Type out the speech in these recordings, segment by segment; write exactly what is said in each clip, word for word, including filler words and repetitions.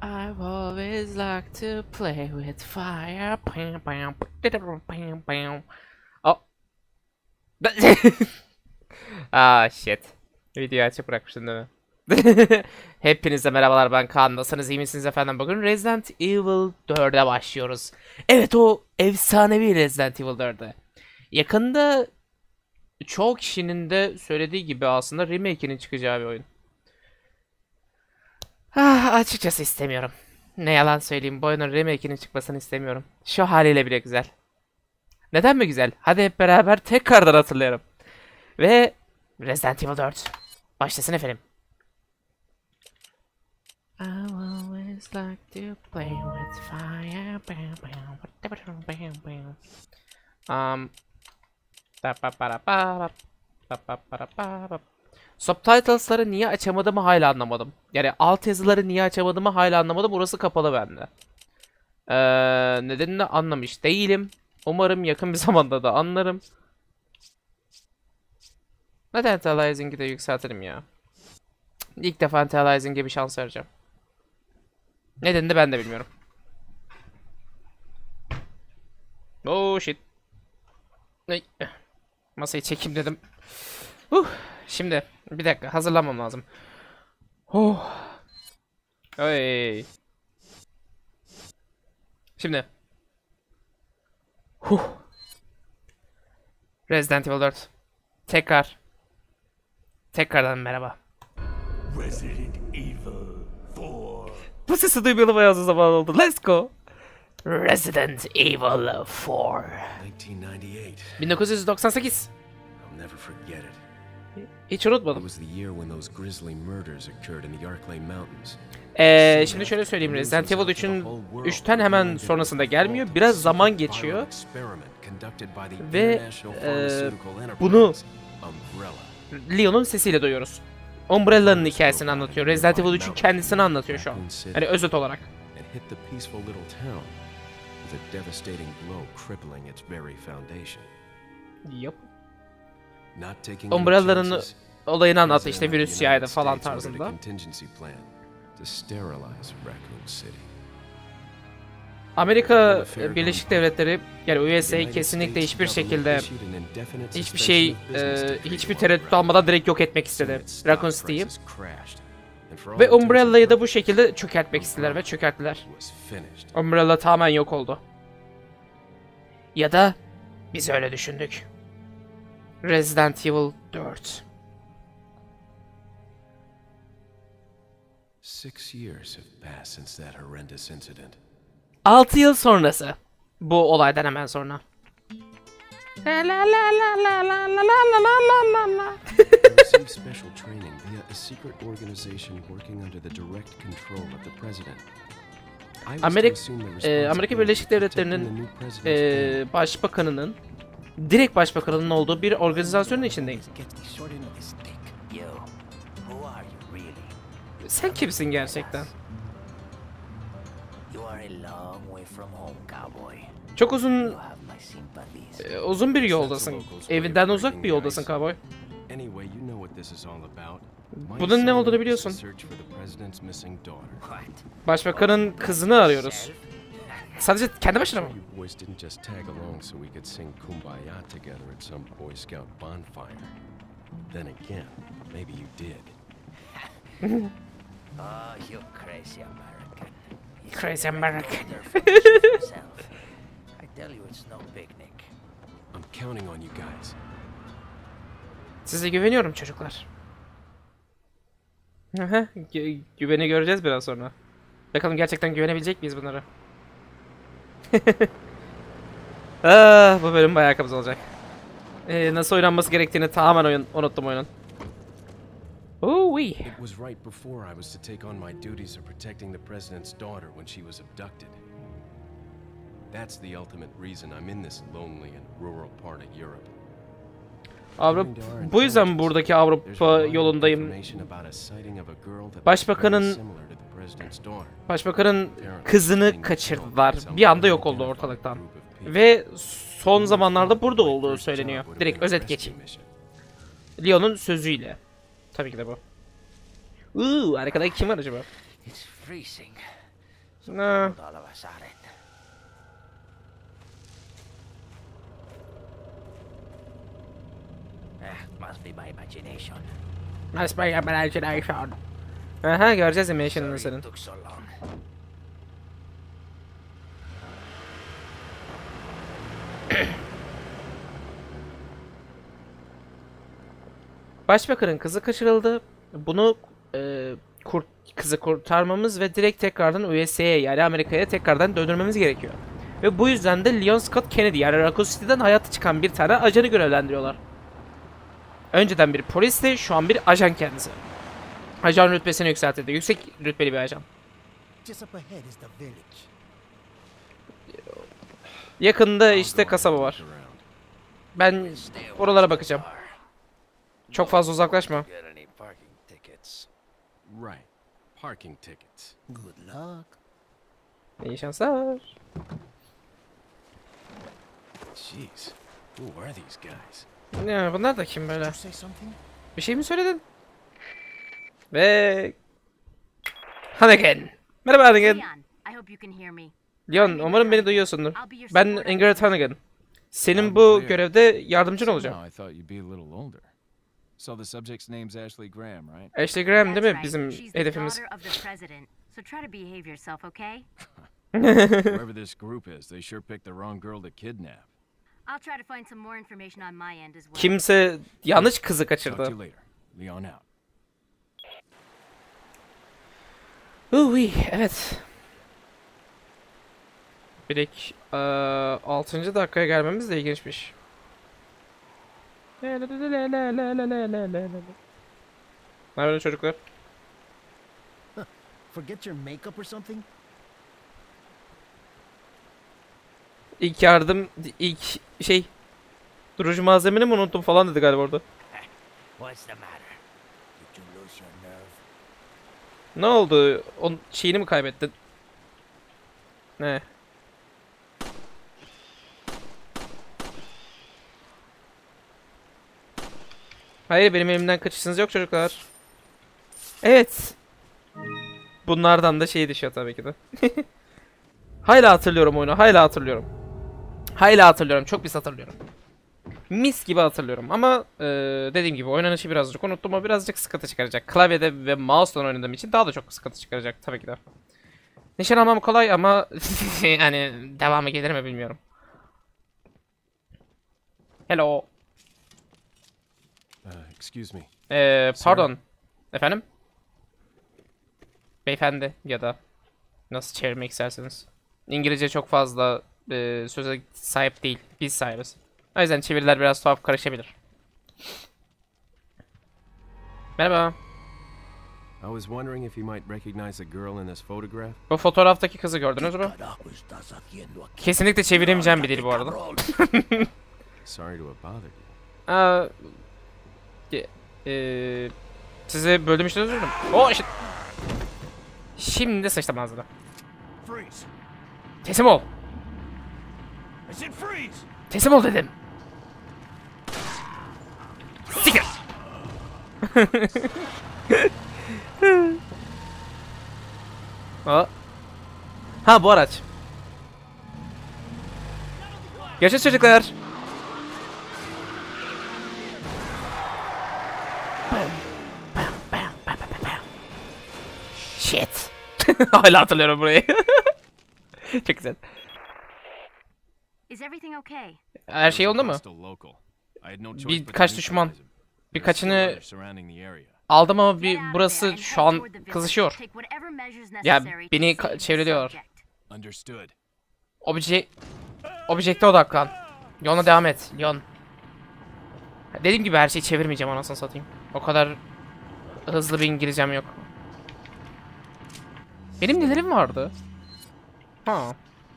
I've always liked to play with fire. Pam, pam, pam, pam. Oh. Ah shit. Videoyu açık bırakmıştım değil mi? Hepinize merhabalar, ben Kaan. Nasılsınız, iyi misiniz efendim? Bugün Resident Evil dörde başlıyoruz. Evet, o efsanevi Resident Evil dörde. Yakında çoğu kişinin de söylediği gibi aslında remake'inin çıkacağı bir oyun. Ah, açıkçası istemiyorum. Ne yalan söyleyeyim, bu oyunun remake'inin çıkmasını istemiyorum. Şu haliyle bile güzel. Neden mi güzel? Hadi hep beraber tekrardan hatırlayalım. Ve Resident Evil dört başlasın efendim. I always like to play with fire. Um. Subtitles'ları niye açamadığımı hala anlamadım. Yani alt yazıları niye açamadığımı hala anlamadım. Burası kapalı bende. Ee, nedenini anlamış değilim. Umarım yakın bir zamanda da anlarım. Neden Anti-Aliasing'i de yükseltelim ya. İlk defa Anti-Aliasing'e bir şans vereceğim. Nedenini ben de bilmiyorum. Oh shit. Ay. Masayı çekeyim dedim. Uh, şimdi bir dakika, hazırlanmam lazım. Oh. Hey. Şimdi. Huh. Resident Evil dört. Tekrar. Tekrardan merhaba. Resident Evil four. Bu sesi duymayalı bayağı uzun zaman oldu. Let's go. Resident Evil dört. bin dokuz yüz doksan sekiz. I'll never forget it. Hiç It unutmadım. was the year when those grisly murders occurred in the Arklay Mountains. Ee, şimdi şöyle söyleyeyim, Resident Evil üçün üçten hemen sonrasında gelmiyor. Biraz zaman geçiyor. Ve e, bunu Leon'un sesiyle duyuyoruz. Umbrella'nın hikayesini anlatıyor. Resident Evil üçün kendisini anlatıyor şu an. Hani özet olarak. Yep. Umbrella'nın olayını anlattı, işte virüs yaydı falan tarzında. Amerika Birleşik Devletleri, yani U S A kesinlikle hiçbir şekilde hiçbir şey, e, hiçbir tereddüt almadan direkt yok etmek istedi Raccoon City'yi. Ve Umbrella'yı da bu şekilde çökertmek istediler ve çökerttiler. Umbrella tamamen yok oldu. Ya da biz öyle düşündük. Resident Evil dört. altı yıl sonrası. Bu olaydan hemen sonra. La la la la la la la la la la la. Special training via a secret organization working under the direct control of the president. Amerika, e, Amerika Birleşik Devletleri'nin e, başbakanının, direkt başbakanının olduğu bir organizasyonun içindeyim. Sen kimsin gerçekten? Çok uzun e, uzun bir yoldasın. Evinden uzak bir yoldasın cowboy. Bunun ne olduğunu biliyorsun. Başbakanın kızını arıyoruz. Sadece kendi başına mı? Crazy American. Size güveniyorum çocuklar. Gü güveni göreceğiz biraz sonra. Bakalım gerçekten güvenebilecek miyiz bunlara? Ah, bu bölüm bayağı kabız olacak. Ee, nasıl oynanması gerektiğini tamamen oyun, unuttum oyunun. Oh, we. It was right before I was to take on my duties of protecting the president's daughter when she was abducted. That's the ultimate reason I'm in this lonely and rural part of Europe. Avrupa, bu yüzden buradaki Avrupa yolundayım. Başbakanın Başbakanın kızını kaçırdılar. Bir anda yok oldu ortalıktan. Ve son zamanlarda burada olduğu söyleniyor. Direkt özet geçeyim. Leon'un sözüyle. Tabii ki de bu. Uuu, arkada kim var acaba? Ne? Must be my imagination. Must be imagination. Aha, göreceğiz imagination'ını senin. Took so long. Başbakanın kızı kaçırıldı. Bunu e, kurt, kızı kurtarmamız ve direkt tekrardan U S A'ya yani Amerika'ya tekrardan döndürmemiz gerekiyor. Ve bu yüzden de Leon Scott Kennedy yani Raccoon City'den hayata çıkan bir tane ajanı görevlendiriyorlar. Önceden bir polisti, şu an bir ajan kendisi. Ajan rütbesini yükseltildi. Yüksek rütbeli bir ajan. Yakında işte kasaba var. Ben oralara bakacağım. Çok fazla uzaklaşma. Get any parking tickets? Right. Parking tickets. Good luck. İyi şanslar. Jeez. Who are these guys? Ya bunlar da kim böyle? Say something? Bir şey mi söyledin? Ve... Hannigan. Merhaba Hannigan. Leon, I hope you can hear me. Leon, umarım beni duyuyorsundur. Ben Ingrid Hannigan. Senin bu görevde yardımcın olacağım. Somehow I thought you'd be a little older. So the subject's name's Ashley Graham, right? Ashley Graham değil That's mi right. bizim She's the hedefimiz? daughter of the president. So try to behave yourself, okay? Whoever this group is, they sure picked the wrong girl to kidnap. I'll try to find some more information on my end as well. Kimse yanlış kızı Talk to kaçırdı. you later. Leon out. Uy, evet. Birek altıncı dakikaya gelmemiz de ilginçmiş. Ne yapıyorsun çocuklar? Forget your makeup or something? İlk yardım, ilk şey, durucu malzemeni mi unuttum falan dedi galiba orada. What's the matter? Did you lose your nerve? Ne oldu? On şeyini mi kaybettin? Ne? Hayır, benim elimden kaçışınız yok çocuklar. Evet. Bunlardan da şey düşüyor tabii ki de. Hala hatırlıyorum oyunu, hala hatırlıyorum. Hala hatırlıyorum, çok pis hatırlıyorum. Mis gibi hatırlıyorum ama e, dediğim gibi oynanışı birazcık unuttum ama birazcık sıkıntı çıkaracak. Klavyede ve mouse'dan oynadığım için daha da çok sıkıntı çıkaracak tabii ki de. Nişan almam kolay ama yani devamı gelir mi bilmiyorum. Hello. Uh, excuse me. Ee, pardon. Efendim? Beyefendi ya da nasıl çevirmek isterseniz. İngilizce çok fazla e, söze sahip değil. Biz sahibiz. O yüzden çeviriler biraz tuhaf karışabilir. Merhaba. I was wondering if you might recognize the girl in this photograph. Bu fotoğraftaki kızı gördünüz mü? Kesinlikle çeviremeyeceğim bir dil bu arada. Sorry to have bothered you. Aa, e, e, sizi böldüm işte, özür dilerim. Oh shit. Şimdi de sıçtım ağzına. Freeze! Teslim ol. I said freeze! Teslim ol dedim. Siktir. Aa. Ha, bu araç. Görüşürüz çocuklar. Shit. Hala hatırlıyorum burayı. Çok güzel. Is everything okay? Her şey yolunda mı? Birkaç düşman. Birkaçını aldım ama bir burası şu an kızışıyor. Ya beni çevreliyor. Obje Objekte odaklan. Yoluna devam et. Leon. Dediğim gibi her şeyi çevirmeyeceğim, anasını satayım. O kadar hızlı bir İngilizcem yok. Benim nelerim vardı? Ha.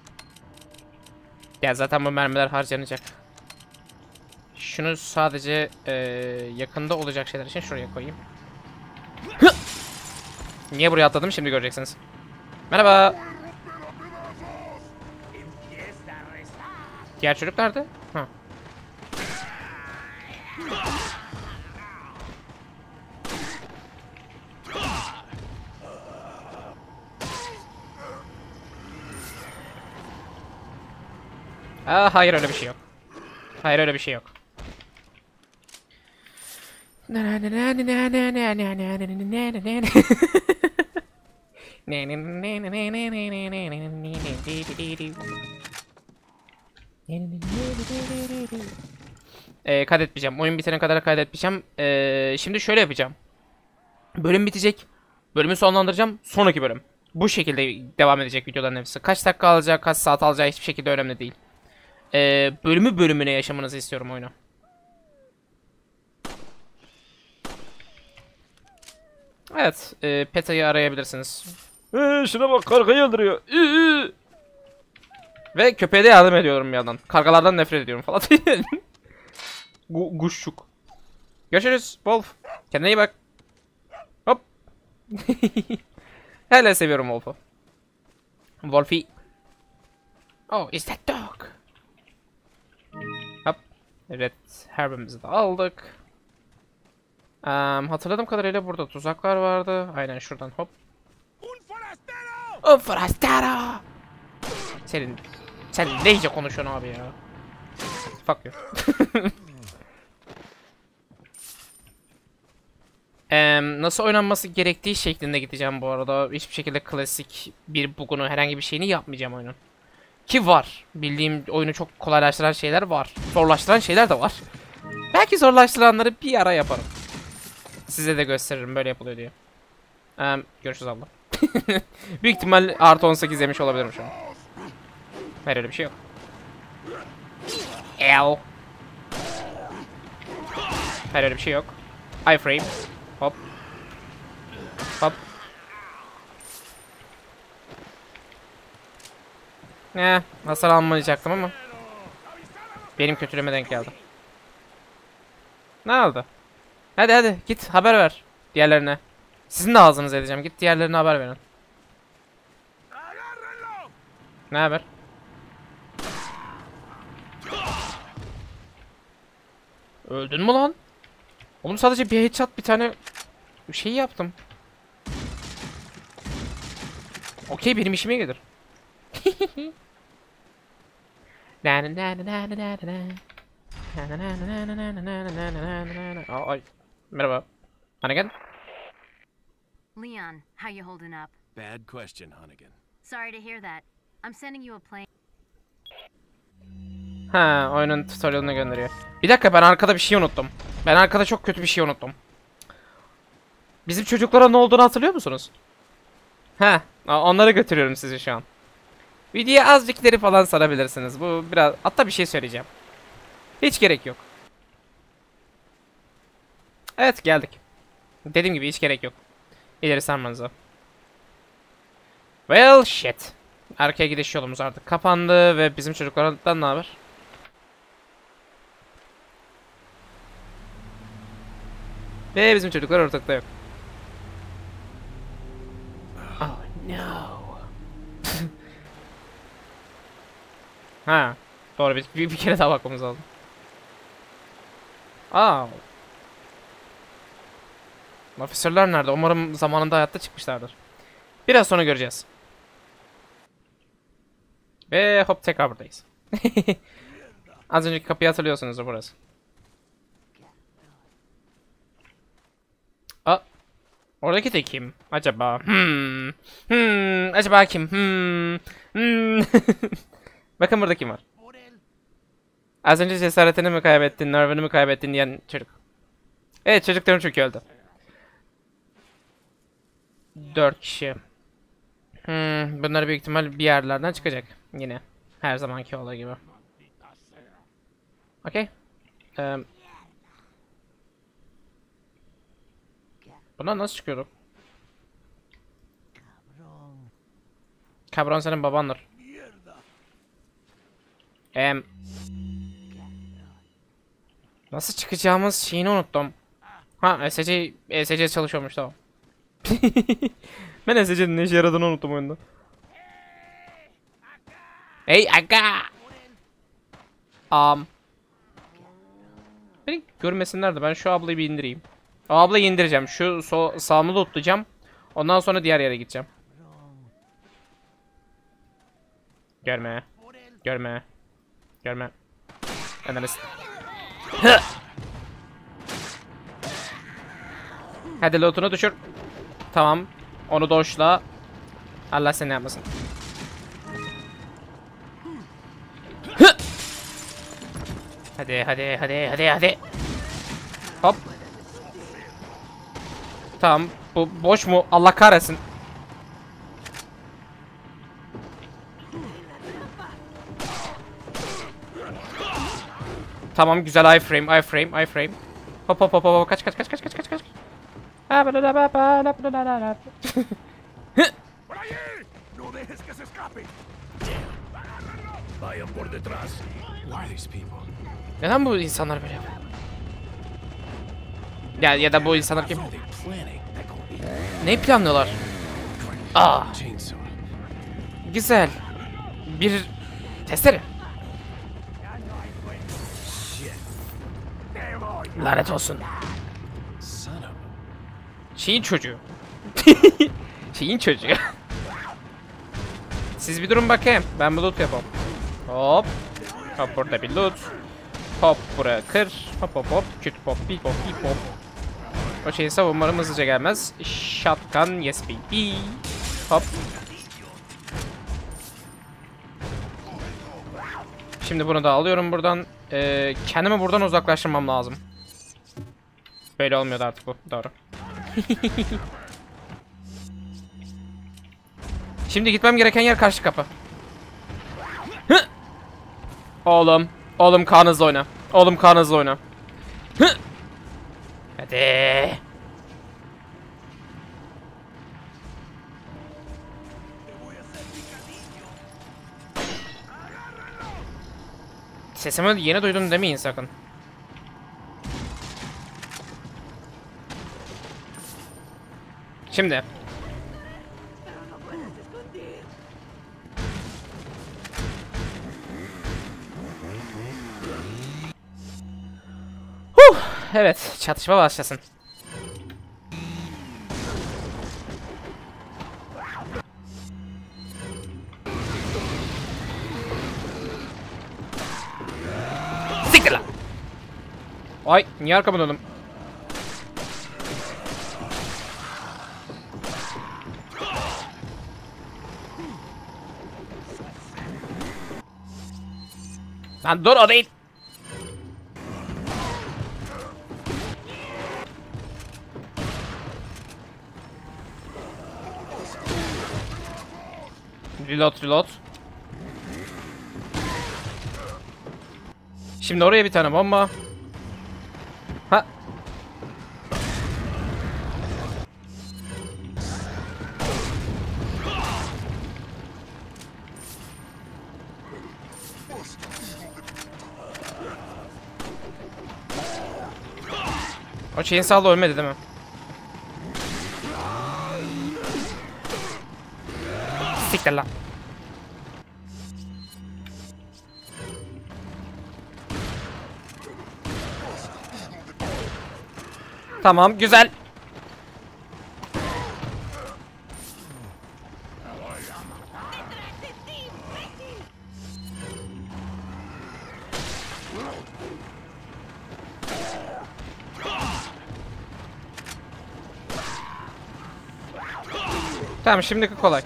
Ya zaten bu mermiler harcanacak. Şunu sadece e, yakında olacak şeyler için şuraya koyayım. Hı! Niye buraya atladım şimdi göreceksiniz. Merhaba. Diğer çocuk nerede? Ha. Aa, hayır öyle bir şey yok. Hayır öyle bir şey yok. Ee, kaydetmeyeceğim. Oyun bitene kadar kaydetmeyeceğim. Ee, şimdi şöyle yapacağım. Bölüm bitecek. Bölümü sonlandıracağım. Sonraki bölüm. Bu şekilde devam edecek videoların hepsi. Kaç dakika alacak, kaç saat alacağı hiçbir şekilde önemli değil. Ee, bölümü bölümüne yaşamanızı istiyorum oyunu. Evet, e, Peta'yı arayabilirsiniz. Ee, şuna bak, kargayı öldürüyor. Ee. Ve köpeğe de yardım ediyorum bir yandan. Kargalardan nefret ediyorum falan. Gu Guşçuk. Görüşürüz Wolf. Kendine iyi bak. Hop. Hala seviyorum Wolf'u. Wolfie. Oh, is that dog? Hop. Evet, herbimizi de aldık. Um, hatırladığım kadarıyla burada tuzaklar vardı. Aynen şuradan hop. Un forastero! Senin... Sen neyce konuşuyorsun abi ya? Fuck you. um, nasıl oynanması gerektiği şeklinde gideceğim bu arada. Hiçbir şekilde klasik bir bugunu herhangi bir şeyini yapmayacağım oyunun. Ki var. Bildiğim oyunu çok kolaylaştıran şeyler var. Zorlaştıran şeyler de var. Belki zorlaştıranları bir ara yaparım. Size de gösteririm böyle yapılıyor diye. Um, görüşürüz abla. Büyük ihtimal artı on sekiz yemiş olabilirim şu an. Hayır öyle bir şey yok. Ew. Hayır öyle bir şey yok. Iframe. Hop. Hop. Ne? Hasar almayacaktım ama. Benim kötülüğüme denk geldi. Ne oldu? Hadi hadi git haber ver diğerlerine. Sizin de ağzınızı edeceğim. Git diğerlerine haber verin. Ne haber? Öldün mü lan? Oğlum sadece bir headshot bir tane şey yaptım. Okey benim işime gelir. Ay. Merhaba. Hannigan? Leon, how you holding up? Bad question, Hunnigan. Sorry to hear that. I'm sending you a plane. Ha, oyunun tutorialını gönderiyor. Bir dakika ben arkada bir şey unuttum. Ben arkada çok kötü bir şey unuttum. Bizim çocuklara ne olduğunu hatırlıyor musunuz? Ha, onları götürüyorum sizi şu an. Videoya azıcıkları falan sarabilirsiniz. Bu biraz hatta bir şey söyleyeceğim. Hiç gerek yok. Evet geldik. Dediğim gibi hiç gerek yok. İleri sarmanıza. Well shit. Arkaya gidiş yolumuz artık kapandı ve bizim çocuklardan ne haber? Ve bizim çocuklar ortalıkta yok. Oh no. Ha, doğru bir, bir, bir kere daha bakmamız lazım. Aa. Ofisörler nerede? Umarım zamanında hayatta çıkmışlardır. Biraz sonra göreceğiz. Ve hop tekrar buradayız. Az önceki kapıyı hatırlıyorsunuz burası. Aa, oradaki de kim acaba? Hmm. Hmm. Acaba kim? Hmm. Hmm. Bakın burada kim var? Az önce cesaretini mi kaybettin, nervini mi kaybettin diyen çocuk. Evet çocuklarım çok öldü. Dört kişi. Hmm, bunlar büyük ihtimal bir yerlerden çıkacak. Yine. Her zamanki olduğu gibi. Okey. Ee, Bundan nasıl çıkıyorduk? Cabron senin babandır. Eee... Nasıl çıkacağımız şeyini unuttum. Ha, S C, S C çalışıyormuş tamam. Ben S C'nin ne işe yaradığını unuttum oyunda. Hey aga! Um. Beni görmesinler de ben şu ablayı bir indireyim. O ablayı indireceğim. Şu so sağımı da tutacağım. Ondan sonra diğer yere gideceğim. Görme. Görme. Görme. Analist. Hadi lootunu düşür. Tamam. Onu doşla. Allah seni yapmasın. Hadi hadi hadi hadi hadi. Hop. Tamam. Bu boş mu? Allah kahretsin. Tamam, güzel iframe, iframe, iframe. Hop hop hop hop, kaç kaç kaç kaç kaç kaç kaç. Neden bu insanlar böyle yapıyor? Ya ya da bu insanlar kim? Ne planlıyorlar? Aa. Güzel. Bir testere. Lanet olsun. Şeyin çocuğu. Şeyin çocuğu. Siz bir durun bakayım. Ben bir loot yapalım. Hop. Hop, burada bir loot. Hop, buraya kır. Hop hop hop. Küt hop, bip hop, bip hop. O şeyin savunmarım hızlıca gelmez. Shotgun, yes baby. Hop. Şimdi bunu da alıyorum buradan. Ee, kendimi buradan uzaklaştırmam lazım. Böyle olmuyordu artık bu. Doğru. Şimdi gitmem gereken yer karşı kapı. Oğlum. Oğlum kan hızlı oyna. Oğlum kan hızlı oyna. Hadi. Sesimi yeni duydun demeyin sakın. Şimdi. Huh, evet, çatışma başlasın. Siktir lan. Ay, niye arkamı döndüm? Lan dur, o değil. Reload, reload. Şimdi oraya bir tane bomba. Ha. O şeyin sağlığı ölmedi değil mi? Siktir lan. Tamam, güzel. Tamam, şimdiki kolay.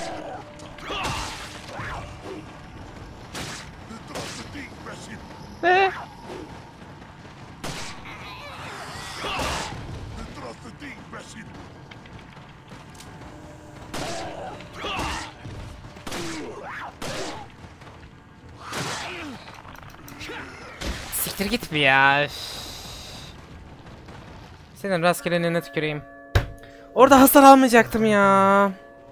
Ne? Siktir git bir ya. Senin rastgele tüküreyim. Orada hasar almayacaktım ya.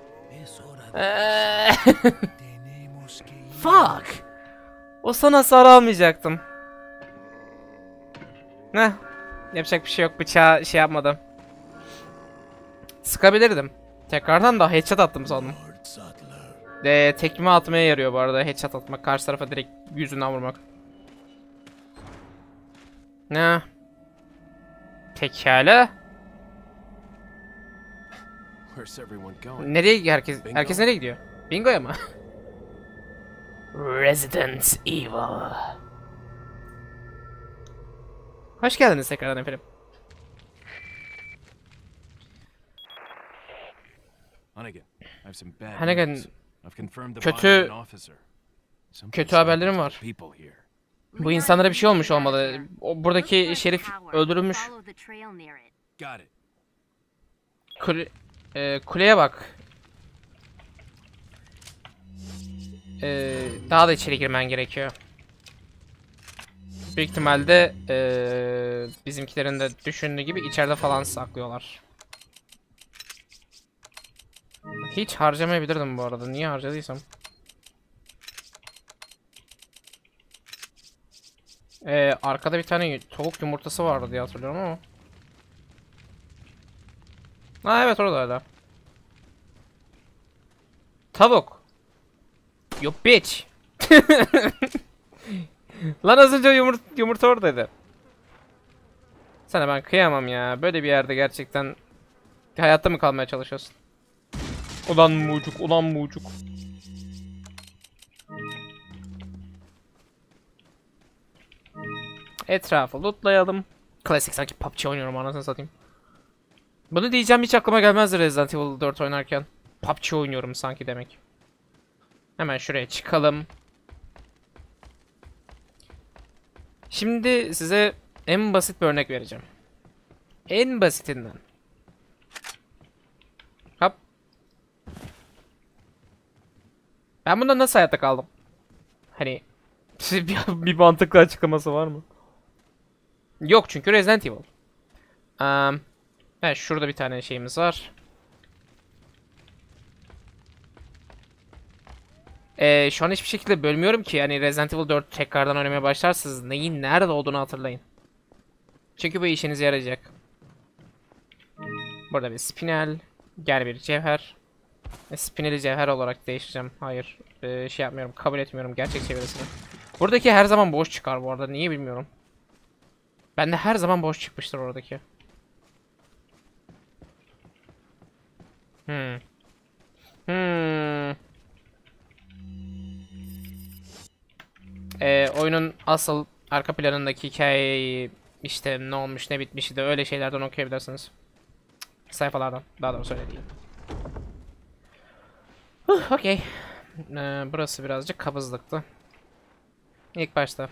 Fuck. O sana hasar almayacaktım. Ne? Yapacak bir şey yok. Bıçağı şey yapmadım. Sıkabilirdim. Tekrardan da headshot attım sandım. De tekme atmaya yarıyor bu arada. Headshot atmak. Karşı tarafa direkt yüzünden vurmak. Ne? Pekala. Nereye herkes herkes nereye gidiyor? Bingo'ya mı? Resident Evil. Hoş geldiniz tekrardan efendim. Hunnigan, I have some bad Hunnigan, news. I've confirmed the kötü- body of an officer. Something's kötü haberlerim wrong var. with the people here. Bu insanlara bir şey olmuş olmalı. O, buradaki şerif öldürülmüş. Follow the trail near it. Got it. Kule, e, kuleye bak. E, daha da içeri girmen gerekiyor. Büyük ihtimalle e, bizimkilerin de düşündüğü gibi içeride falan saklıyorlar. Hiç harcamayabilirdim bu arada. Niye harcadıysam. Ee, arkada bir tane tavuk yumurtası vardı diye hatırlıyorum ama. Ha evet, orada hala. Tavuk. You bitch. Lan az önce yumurt yumurta oradaydı. Sana ben kıyamam ya. Böyle bir yerde gerçekten hayatta mı kalmaya çalışıyorsun? Ulan mucuk, ulan mucuk. Etrafı lootlayalım. Klasik, sanki P U B G oynuyorum anasını satayım. Bunu diyeceğim hiç aklıma gelmezdi Resident Evil dört oynarken. P U B G oynuyorum sanki demek. Hemen şuraya çıkalım. Şimdi size en basit bir örnek vereceğim. En basitinden. Hop. Ben bundan nasıl hayatta kaldım? Hani bir, bir mantıklı açıklaması var mı? Yok, çünkü Resident Evil. Um, evet, şurada bir tane şeyimiz var. Ee, şu an hiçbir şekilde bölmüyorum ki. Yani Resident Evil dört tekrardan oynamaya başlarsınız neyin nerede olduğunu hatırlayın. Çünkü bu işinize yarayacak. Burada bir spinel. Gel bir cevher. E, spineli cevher olarak değiştireceğim. Hayır. Ee, şey yapmıyorum. Kabul etmiyorum gerçek çevirisini. Buradaki her zaman boş çıkar bu arada. Niye bilmiyorum. Bende her zaman boş çıkmıştır oradaki. Hmm. Hmm. Ee, oyunun asıl arka planındaki hikayeyi, işte ne olmuş ne bitmişi de öyle şeylerden okuyabilirsiniz. Sayfalardan. Daha doğrusu öyle değil. Huh, okey. Ee, burası birazcık kabızlıktı. İlk başta.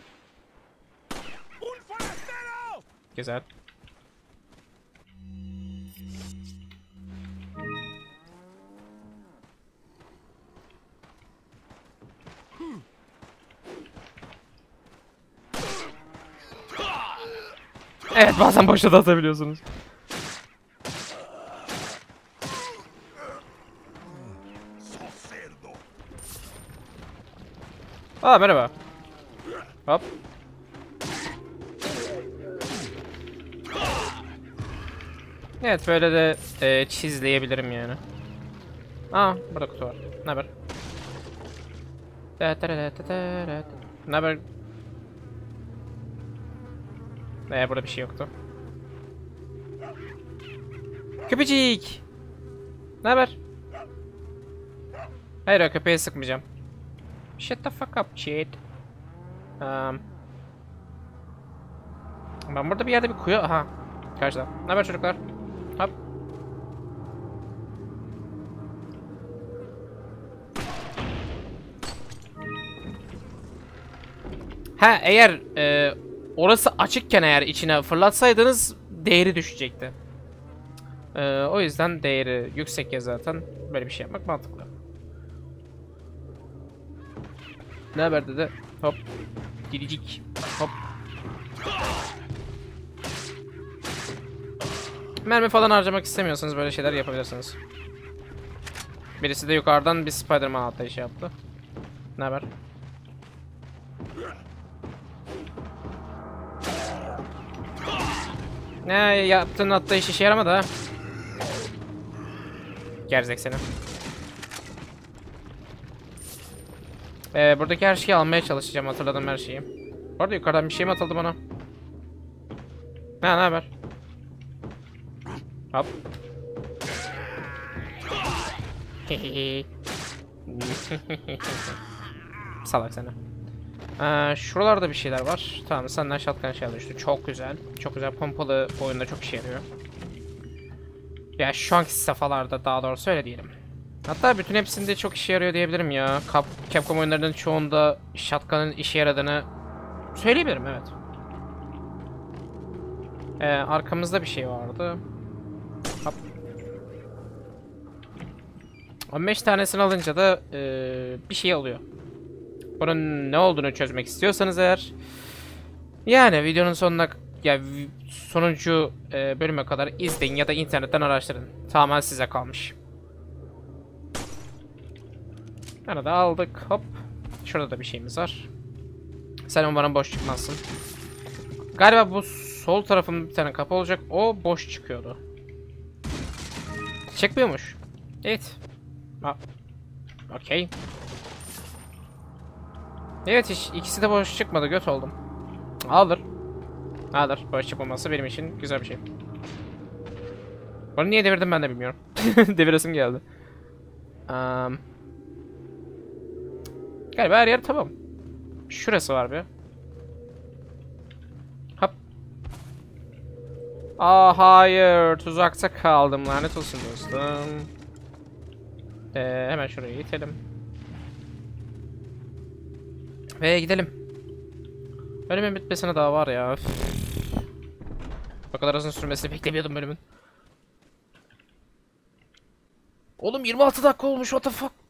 Güzel. Evet, bazen boşa da atabiliyorsunuz. Aa, merhaba. Hop. Evet, böyle de e, çizleyebilirim yani. Aa, burada kutu var. Ne haber? Ne haber? Ee, burada bir şey yoktu. Köpecik! Ne haber? Hayır, o köpeği sıkmayacağım. Shut the fuck up, shit. Um, ben burada bir yerde bir kuyu... Aha. Karşıda. Ne haber çocuklar? Hop. Ha, eğer e, orası açıkken eğer içine fırlatsaydınız değeri düşecekti. E, o yüzden değeri yüksek ya zaten. Böyle bir şey yapmak mantıklı. Ne haber dede? Hop. Gidicik. Hop. Mermi falan harcamak istemiyorsanız böyle şeyler yapabilirsiniz. Birisi de yukarıdan bir Spider-Man atlayışı yaptı. Ne haber? Ne yaptığın atlayış işe yaramadı ha? Gerzek seni. Ee, buradaki her şeyi almaya çalışacağım, hatırladım her şeyi. Bu arada yukarıdan bir şey mi atıldı bana? Ha, ne haber? Hop. Salak seni. Ee, şuralarda bir şeyler var. Tamam, senden shotgun şey düştü. Çok güzel. Çok güzel. Pompalı bu oyunda çok işe yarıyor. Ya şu anki safhalarda daha doğrusu öyle diyelim. Hatta bütün hepsinde çok işe yarıyor diyebilirim ya. Cap Capcom oyunlarının çoğunda shotgun'ın işe yaradığını söyleyebilirim, evet. Ee, arkamızda bir şey vardı. Hop. on beş tanesini alınca da ee, bir şey oluyor. Bunun ne olduğunu çözmek istiyorsanız eğer, yani videonun sonuna ya sonuncu e, bölüme kadar izleyin ya da internetten araştırın. Tamamen size kalmış. Bunu da aldık. Hop. Şurada da bir şeyimiz var. Sen umarım boş çıkmazsın. Galiba bu sol tarafın bir tane kapı olacak. O boş çıkıyordu. Çıkmıyormuş. Evet. Okey. Evet, hiç ikisi de boş çıkmadı. Göt oldum. Alır. Alır. Boş çıkmaması benim için güzel bir şey. Bunu niye devirdim ben de bilmiyorum. Deviresim geldi. Um, galiba her yer tamam. Şurası var bir. Hop. Aa hayır. Tuzakta kaldım. Lanet olsun dostum. Ee, hemen şuraya itelim. Ve gidelim. Bölümün bitmesine daha var ya. Üf. O kadar uzun sürmesini beklemiyordum bölümün. Oğlum yirmi altı dakika olmuş, what the fuck.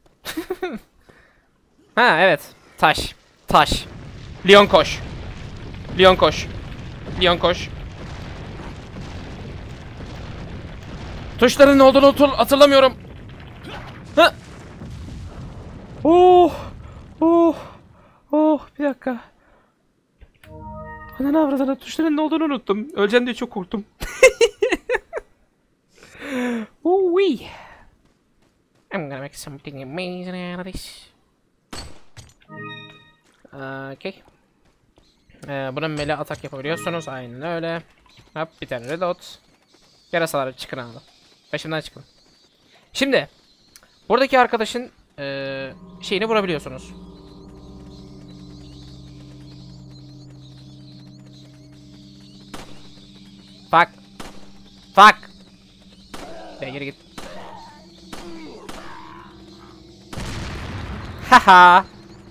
Ha evet. Taş. Taş. Leon koş. Leon koş. Leon koş. Tuşların ne olduğunu hatırlamıyorum. Ha. Oh. Oh. Oh bir dakika. Ananı avradına, tuşların ne olduğunu unuttum. Öleceğim diye çok korktum. Oh wee. I'm gonna make something amazing out of this. Okay. Ee, bunun melee atak yapabiliyorsunuz. Aynen öyle. Hop bir tane reload. Yarasaları çıkın abi. Başımdan çıkın. Şimdi buradaki arkadaşın ee, şeyini vurabiliyorsunuz. Fuck. Fuck. Ya geri git. Haha.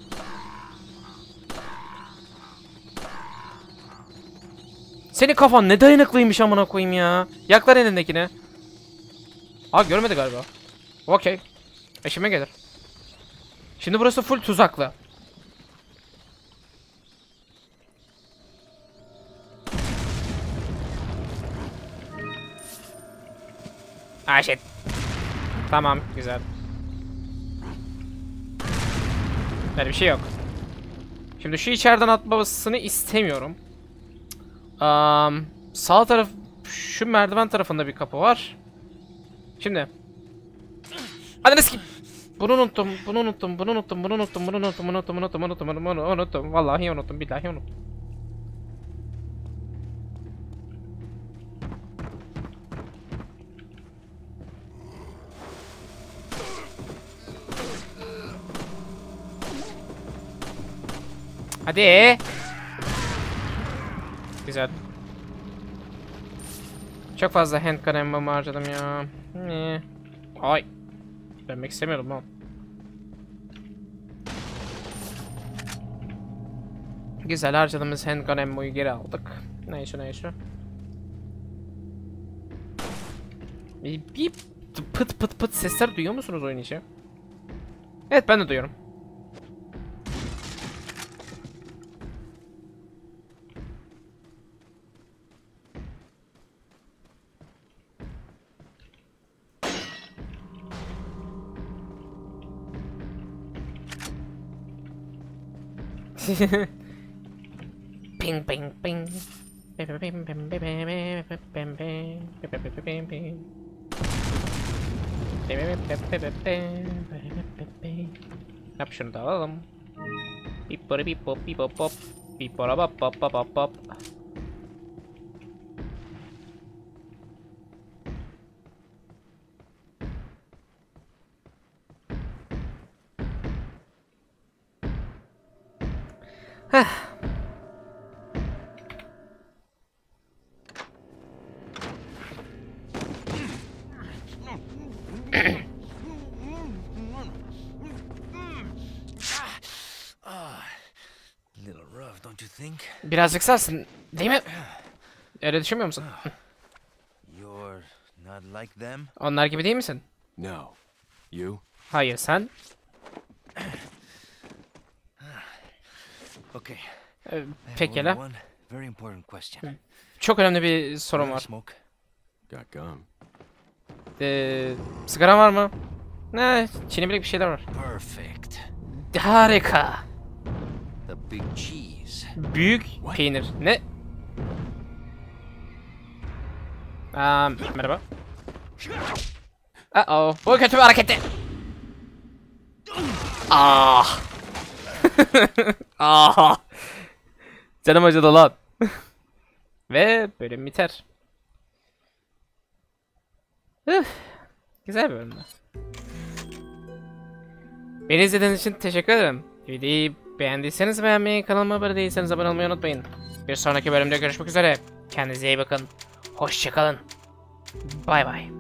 Senin kafan ne dayanıklıymış amına koyayım ya. Yak lan elindekini. Aa görmedi galiba. Okey. Eşime gelir. Şimdi burası full tuzaklı. Ah shit. Tamam güzel. Böyle bir şey yok. Şimdi şu içeriden atmasını istemiyorum. Um, sağ taraf, şu merdiven tarafında bir kapı var. Şimdi. Hadi neski. Bunu unuttum, bunu unuttum, bunu unuttum, bunu unuttum, bunu unuttum, bunu unuttum, bunu unuttum, bunu unuttum, bunu unuttum. Vallahi unuttum, billahi unuttum. Hadi. Güzel. Çok fazla handgun ammo harcadım ya. Ne? Ay. Dönmek istemiyordum lan. Güzel, harcadığımız handgun ammo'yu geri aldık. Neyse neyse. Bir, bir pıt pıt pıt sesler duyuyor musunuz oyun içi? Evet ben de duyuyorum. Ping ping ping. Yap şunu da alalım. Pipora pipop pipop pop. Pipora pop pop pop pop. Little rough, don't you think? Birazcık sersin, değil mi? Öyle düşünmüyor musun? You're not like them? Onlar gibi değil misin? No. You? Hayır, sen. Okay. Ee, I have Pekala. only one very important question. Çok önemli bir sorun Wanna var. Smoke? Got gum. Ee, sigara var mı? Ne? Çiğnebilecek bir şeyler var. Perfect. Harika. The big cheese. Büyük peynir. Ne? Aa, merhaba. Uh oh. Bu kötü bir hareketti. Ah. Ah. Canım acıdı lan. Ve bölüm biter. Üf. Güzel bir bölümdü. Beni izlediğiniz için teşekkür ederim. Videoyu beğendiyseniz beğenmeyi, kanalıma abone değilseniz abone olmayı unutmayın. Bir sonraki bölümde görüşmek üzere. Kendinize iyi bakın. Hoşçakalın. Bay bay.